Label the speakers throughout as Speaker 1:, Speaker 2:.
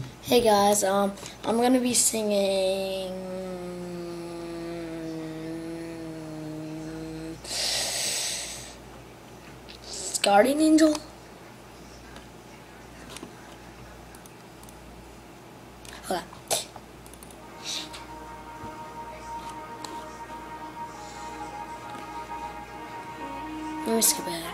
Speaker 1: Hey guys, I'm gonna be singing Guardian Angel. Okay. Let me skip ahead.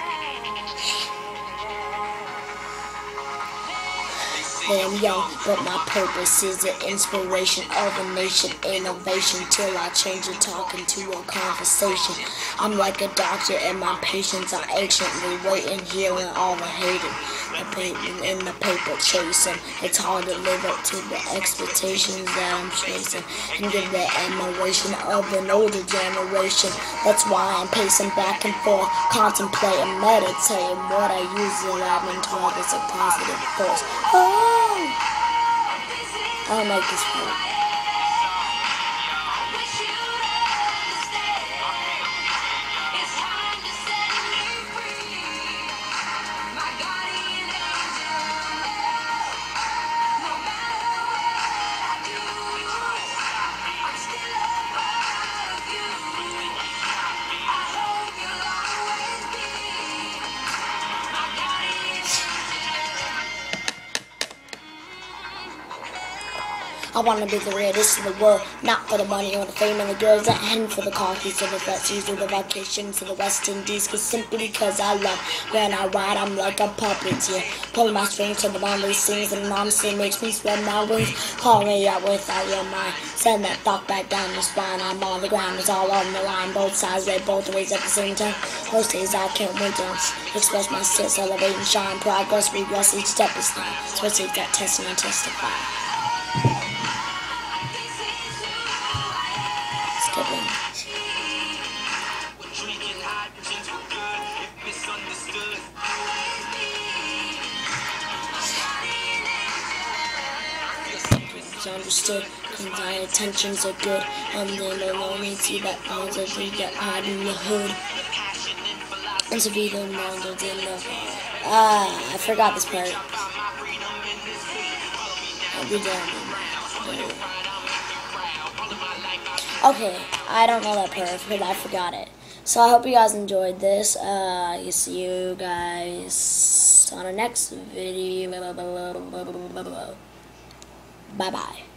Speaker 1: I'm young, but my purpose is the inspiration of a nation, innovation, till I change the talk into a conversation. I'm like a doctor and my patients are anciently waiting, healing all the hated, the pain in the paper chasing. It's hard to live up to the expectations that I'm chasing and give the admiration of an older generation. That's why I'm pacing back and forth, contemplating, meditating what I use to I've been taught is a positive force. I don't like this part. I want to be the greatest in the world, not for the money or the fame and the girls, and for the car keys or the festivities or the vacation to the West Indies, cause simply because I love when I ride, I'm like a puppeteer, pulling my strings to the boundary sings, and honestly makes me spread my wings. Call me out without your mind, send that thought back down your spine. I'm on the ground, it's all on the line, both sides, they both ways at the same time. Most days I can't wait to express my sense, elevate and shine, progress, regress, each step is time, especially if that testing and testify. Understood, cause my intentions are good, and then alone and see that ones that they get hide in the hood. And to be the ones that in the I forgot this part. I'll be done. Okay, I don't know that part because I forgot it. So I hope you guys enjoyed this. You see you guys on the next video. Bye bye.